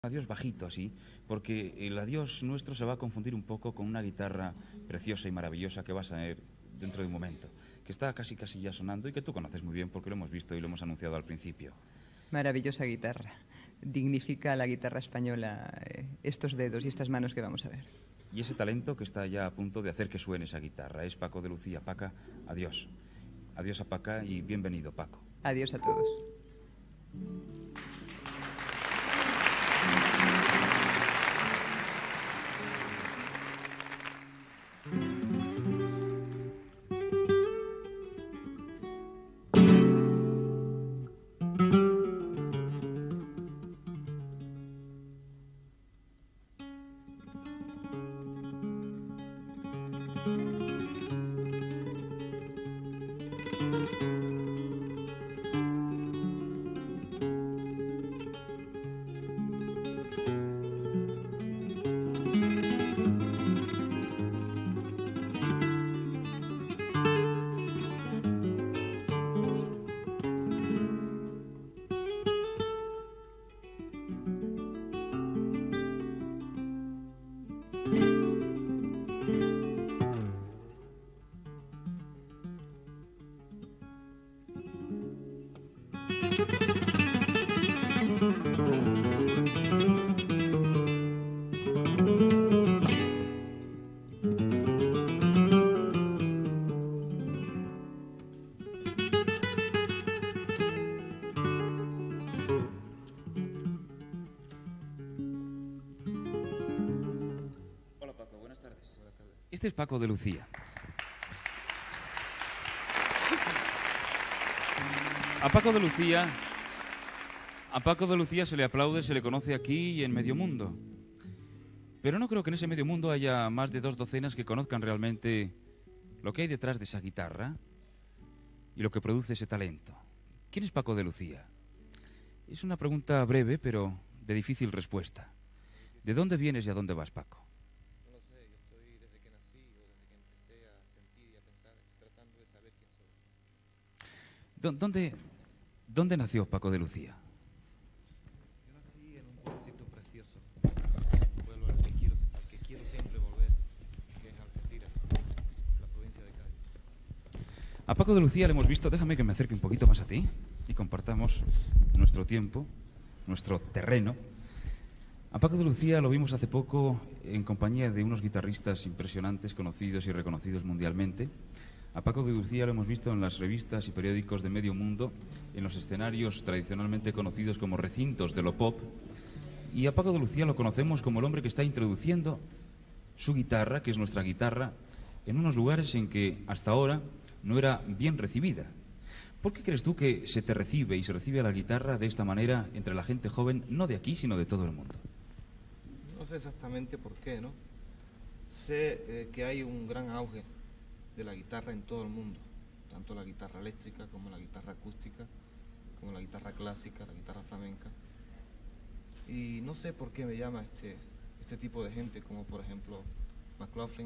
Adiós bajito así, porque el adiós nuestro se va a confundir un poco con una guitarra preciosa y maravillosa que vas a ver dentro de un momento, que está casi ya sonando y que tú conoces muy bien porque lo hemos visto y lo hemos anunciado al principio. Maravillosa guitarra. Dignifica la guitarra española estos dedos y estas manos que vamos a ver. Y ese talento que está ya a punto de hacer que suene esa guitarra es Paco de Lucía. Paca, adiós. Adiós a Paca y bienvenido, Paco. Adiós a todos. Este es Paco de Lucía. A Paco de Lucía se le aplaude, se le conoce aquí y en medio mundo. Pero no creo que en ese medio mundo haya más de 2 docenas que conozcan realmente lo que hay detrás de esa guitarra y lo que produce ese talento. ¿Quién es Paco de Lucía? Es una pregunta breve, pero de difícil respuesta. ¿De dónde vienes y a dónde vas, Paco? ¿Dónde nació Paco de Lucía? Yo nací en un pueblecito precioso, un pueblo al que quiero siempre volver, que es Algeciras, la provincia de Cádiz. A Paco de Lucía le hemos visto, déjame que me acerque un poquito más a ti y compartamos nuestro tiempo, nuestro terreno. A Paco de Lucía lo vimos hace poco en compañía de unos guitarristas impresionantes, conocidos y reconocidos mundialmente. A Paco de Lucía lo hemos visto en las revistas y periódicos de medio mundo, en los escenarios tradicionalmente conocidos como recintos de lo pop. Y a Paco de Lucía lo conocemos como el hombre que está introduciendo su guitarra, que es nuestra guitarra, en unos lugares en que hasta ahora no era bien recibida. ¿Por qué crees tú que se te recibe y se recibe a la guitarra de esta manera entre la gente joven, no de aquí, sino de todo el mundo? No sé exactamente por qué, ¿no? Sé que hay un gran auge de la guitarra en todo el mundo, tanto la guitarra eléctrica como la guitarra acústica, como la guitarra clásica, la guitarra flamenca. Y no sé por qué me llama este tipo de gente, como por ejemplo McLaughlin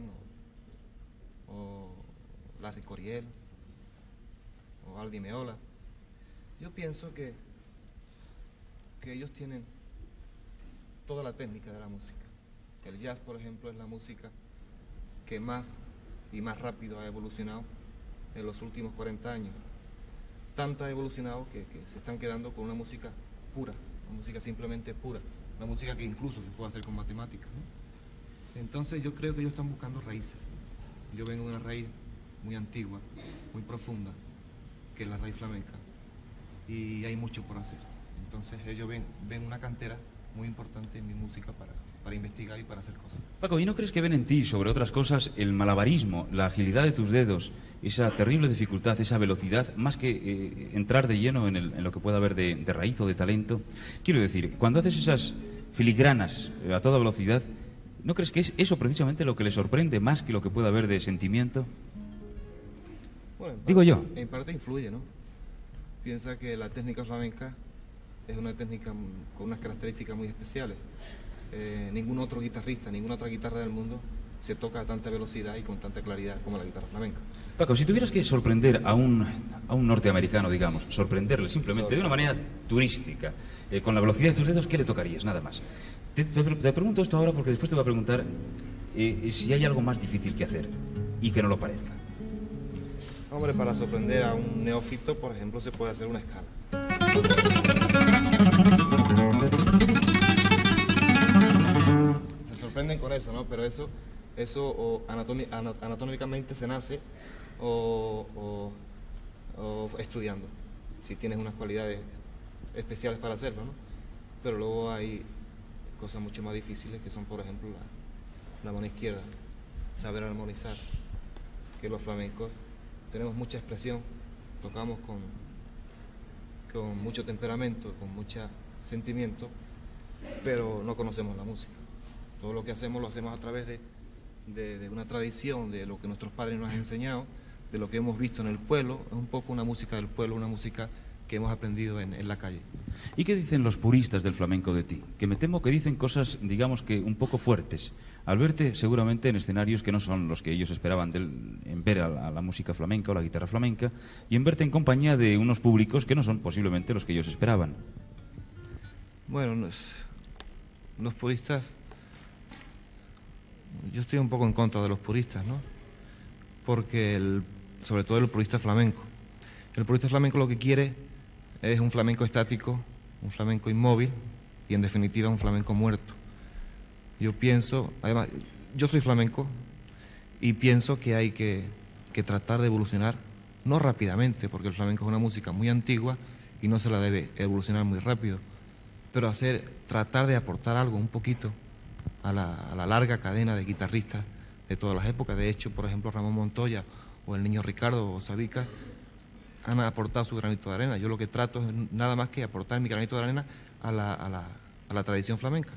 o Larry Coryell o Aldi Meola. Yo pienso que ellos tienen toda la técnica de la música. El jazz, por ejemplo, es la música que más y más rápido ha evolucionado en los últimos 40 años. Tanto ha evolucionado que se están quedando con una música pura, una música simplemente pura, una música que incluso se puede hacer con matemáticas, ¿no? Entonces yo creo que ellos están buscando raíces. Yo vengo de una raíz muy antigua, muy profunda, que es la raíz flamenca, y hay mucho por hacer. Entonces ellos ven una cantera muy importante en mi música para investigar y para hacer cosas. Paco, ¿y no crees que ven en ti, sobre otras cosas, el malabarismo, la agilidad de tus dedos, esa terrible dificultad, esa velocidad, más que entrar de lleno en lo que pueda haber de raíz o de talento? Quiero decir, cuando haces esas filigranas a toda velocidad, ¿no crees que es eso precisamente lo que le sorprende más que lo que pueda haber de sentimiento? Bueno, digo yo. En parte influye, ¿no? Piensa que la técnica flamenca es una técnica con unas características muy especiales. Ningún otro guitarrista, ninguna otra guitarra del mundo se toca a tanta velocidad y con tanta claridad como la guitarra flamenca. Paco, si tuvieras que sorprender a un norteamericano, digamos, sorprenderle simplemente de una manera turística, con la velocidad de tus dedos, ¿qué le tocarías? Nada más. Te pregunto esto ahora porque después te voy a preguntar si hay algo más difícil que hacer y que no lo parezca. Hombre, para sorprender a un neófito, por ejemplo, se puede hacer una escala. Se sorprenden con eso, ¿no? Pero eso o anatómicamente se nace o estudiando, si tienes unas cualidades especiales para hacerlo, ¿no? Pero luego hay cosas mucho más difíciles que son, por ejemplo, la mano izquierda, saber armonizar, que los flamencos tenemos mucha expresión, tocamos con mucho temperamento, con mucho sentimiento, pero no conocemos la música. Todo lo que hacemos lo hacemos a través de una tradición, de lo que nuestros padres nos han enseñado, de lo que hemos visto en el pueblo. Es un poco una música del pueblo, una música que hemos aprendido en la calle. ¿Y qué dicen los puristas del flamenco de ti? Que me temo que dicen cosas, digamos que un poco fuertes, al verte seguramente en escenarios que no son los que ellos esperaban en ver a la música flamenca o la guitarra flamenca, y en verte en compañía de unos públicos que no son posiblemente los que ellos esperaban. Bueno, los puristas, yo estoy un poco en contra de los puristas, ¿no? Porque sobre todo el purista flamenco. El purista flamenco lo que quiere es un flamenco estático, un flamenco inmóvil y en definitiva un flamenco muerto. Yo pienso, además, yo soy flamenco y pienso que hay que tratar de evolucionar, no rápidamente, porque el flamenco es una música muy antigua y no se la debe evolucionar muy rápido, pero tratar de aportar algo un poquito a la larga cadena de guitarristas de todas las épocas. De hecho, por ejemplo, Ramón Montoya o el Niño Ricardo o Sabica han aportado su granito de arena. Yo lo que trato es nada más que aportar mi granito de arena a la tradición flamenca.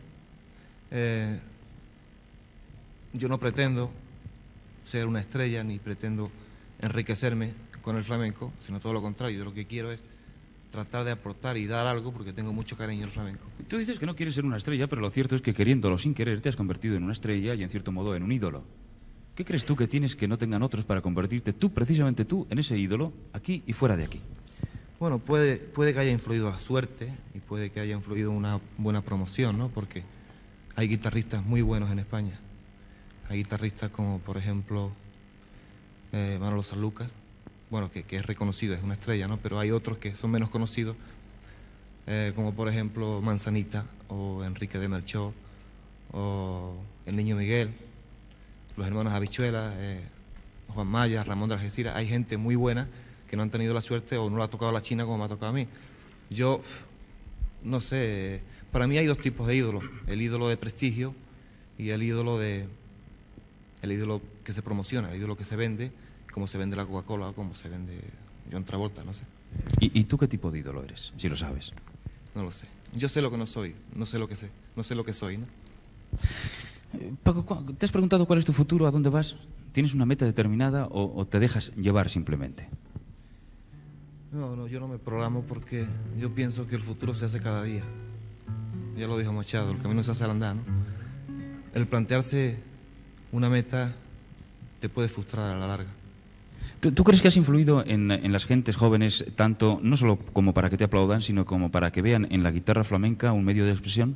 Yo no pretendo ser una estrella ni pretendo enriquecerme con el flamenco, sino todo lo contrario. Yo lo que quiero es tratar de aportar y dar algo porque tengo mucho cariño al flamenco. Tú dices que no quieres ser una estrella, pero lo cierto es que queriéndolo sin querer te has convertido en una estrella y en cierto modo en un ídolo. ¿Qué crees tú que tienes que no tengan otros para convertirte tú, precisamente tú, en ese ídolo, aquí y fuera de aquí? Bueno, puede que haya influido la suerte y puede que haya influido una buena promoción, ¿no? Porque hay guitarristas muy buenos en España. Hay guitarristas como, por ejemplo, Manolo Sanlúcar, bueno, que es reconocido, es una estrella, ¿no? Pero hay otros que son menos conocidos, como por ejemplo Manzanita o Enrique de Melchor o el Niño Miguel, los hermanos Habichuela, Juan Maya, Ramón de Algeciras. Hay gente muy buena que no han tenido la suerte o no le ha tocado la China como me ha tocado a mí. Yo, no sé, para mí hay dos tipos de ídolos, el ídolo de prestigio y el ídolo que se promociona, el ídolo que se vende, como se vende la Coca-Cola o como se vende John Travolta, no sé. ¿Y tú qué tipo de ídolo eres, si lo sabes? No lo sé. Yo sé lo que no soy, no sé lo que sé, no sé lo que soy, ¿no? Paco, ¿te has preguntado cuál es tu futuro, a dónde vas? ¿Tienes una meta determinada o te dejas llevar simplemente? No, yo no me programo porque yo pienso que el futuro se hace cada día. Ya lo dijo Machado, el camino se hace al andar, ¿no? El plantearse una meta te puede frustrar a la larga. ¿Tú crees que has influido en las gentes jóvenes tanto, no solo como para que te aplaudan, sino como para que vean en la guitarra flamenca un medio de expresión?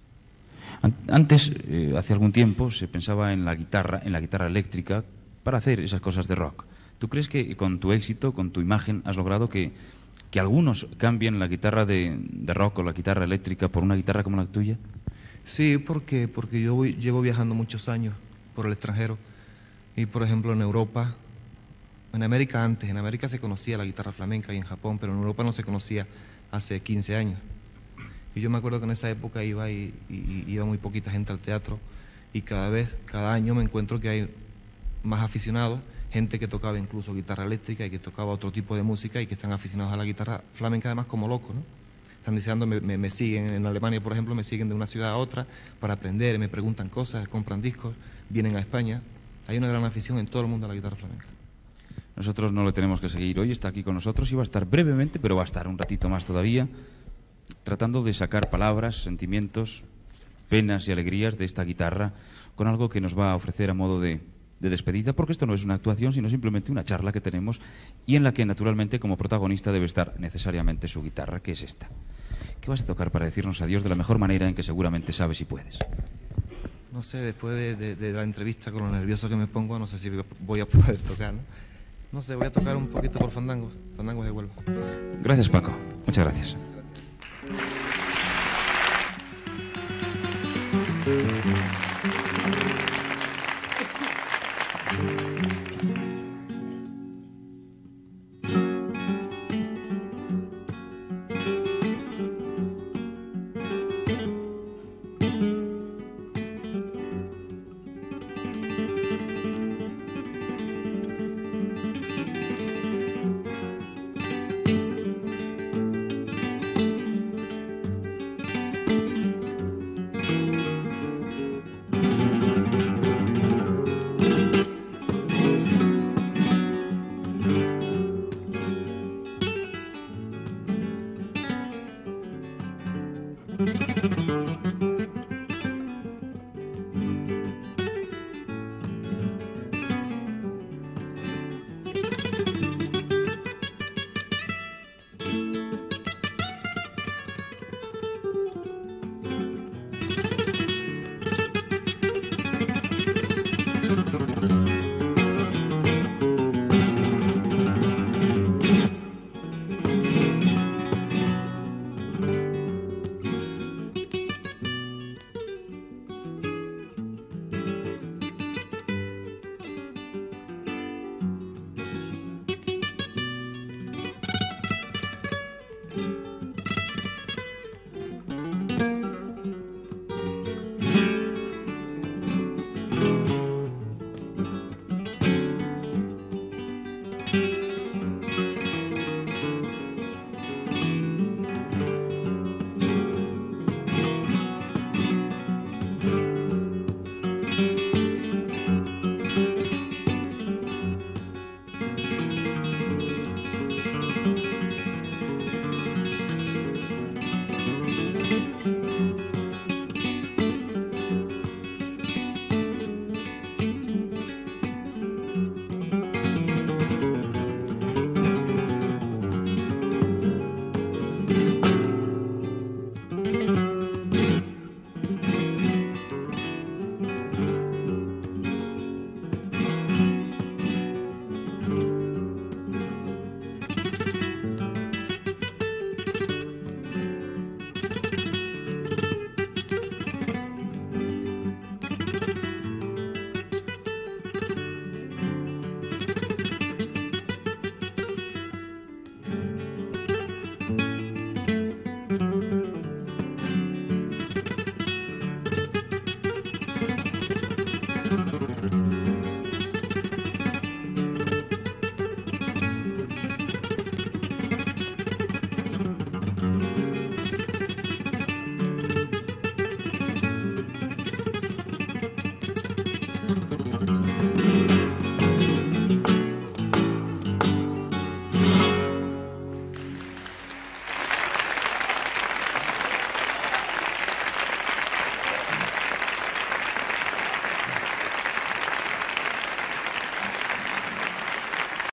Antes, hace algún tiempo, se pensaba en la guitarra eléctrica para hacer esas cosas de rock. ¿Tú crees que con tu éxito, con tu imagen, has logrado que algunos cambien la guitarra de rock o la guitarra eléctrica por una guitarra como la tuya? Sí, porque yo llevo viajando muchos años por el extranjero y, por ejemplo, en Europa, en América se conocía la guitarra flamenca y en Japón, pero en Europa no se conocía hace 15 años. Y yo me acuerdo que en esa época iba muy poquita gente al teatro y cada año me encuentro que hay más aficionados, gente que tocaba incluso guitarra eléctrica y que tocaba otro tipo de música y que están aficionados a la guitarra flamenca además como locos, ¿no? Están deseando, me siguen en Alemania, por ejemplo, me siguen de una ciudad a otra para aprender, me preguntan cosas, compran discos, vienen a España. Hay una gran afición en todo el mundo a la guitarra flamenca. Nosotros no le tenemos que seguir hoy, está aquí con nosotros y va a estar brevemente, pero va a estar un ratito más todavía, tratando de sacar palabras, sentimientos penas y alegrías de esta guitarra con algo que nos va a ofrecer a modo de despedida, porque esto no es una actuación, sino simplemente una charla que tenemos y en la que, naturalmente, como protagonista debe estar necesariamente su guitarra, que es esta. ¿Qué vas a tocar para decirnos adiós de la mejor manera en que seguramente sabes y puedes? No sé, después de la entrevista, con lo nervioso que me pongo, no sé si voy a poder tocar, ¿no? No sé, voy a tocar un poquito por Fandango de Huelva. Gracias, Paco. Muchas gracias. Gracias.